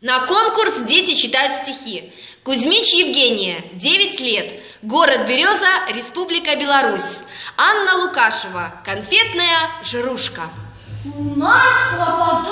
На конкурс дети читают стихи. Кузьмич Евгения, 9 лет, город Береза, Республика Беларусь. Анна Лукашева, конфетная жирушка. У нас пропадает